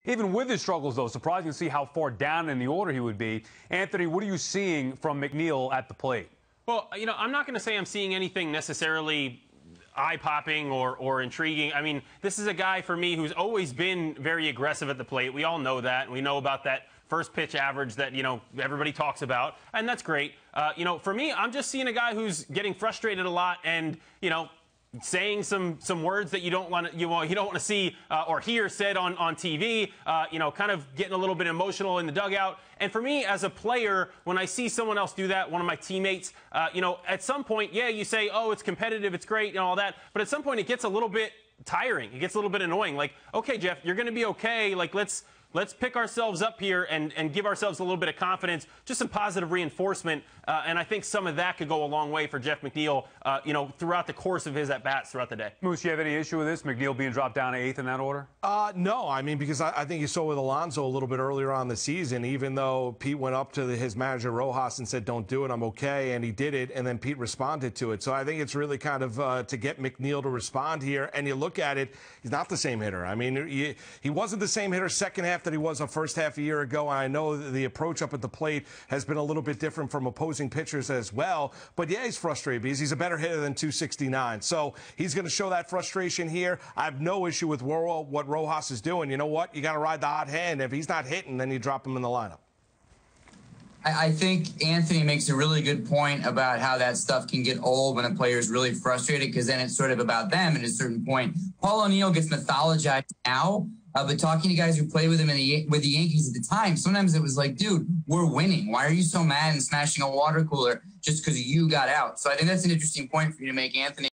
Even with his struggles, though, surprising to see how far down in the order he would be. Anthony, what are you seeing from McNeil at the plate? Well, I'm not going to say I'm seeing anything necessarily eye-popping or intriguing. I mean, this is a guy, for me, who's always been very aggressive at the plate. We all know that. We know about that first pitch average that, everybody talks about, and that's great. For me, I'm just seeing a guy who's getting frustrated a lot and, saying some words that you don't want to see or hear said on TV, kind of getting a little bit emotional in the dugout. And for me, as a player, when I see someone else do that, one of my teammates, at some point, yeah, you say, oh, it's competitive, it's great, and all that. But at some point, it gets a little bit tiring. It gets a little bit annoying. Like, okay, Jeff, you're going to be okay. Like, let's pick ourselves up here and give ourselves a little bit of confidence, just some positive reinforcement. And I think some of that could go a long way for Jeff McNeil, throughout the course of his at-bats throughout the day. Moose, you have any issue with this, McNeil being dropped down to 8th in that order? No, I mean, because I think you saw with Alonso a little bit earlier on the season, even though Pete went up to his manager Rojas and said, don't do it, I'm okay, and he did it, and then Pete responded to it. So I think it's really kind of to get McNeil to respond here, and you look at it, he's not the same hitter. I mean, he wasn't the same hitter second half that he was the first half a year ago, and I know the approach up at the plate has been a little bit different from opposing pitchers as well, but yeah, he's frustrated because he's a better hitter than 269. So he's going to show that frustration here. I have no issue with what Rojas is doing. You know what? You got to ride the hot hand. If he's not hitting, then you drop him in the lineup. I think Anthony makes a really good point about how that stuff can get old when a player is really frustrated, because then it's sort of about them at a certain point. Paul O'Neill gets mythologized now, but talking to guys who played with him with the Yankees at the time, sometimes it was like, dude, we're winning. Why are you so mad and smashing a water cooler just because you got out? So I think that's an interesting point for you to make, Anthony.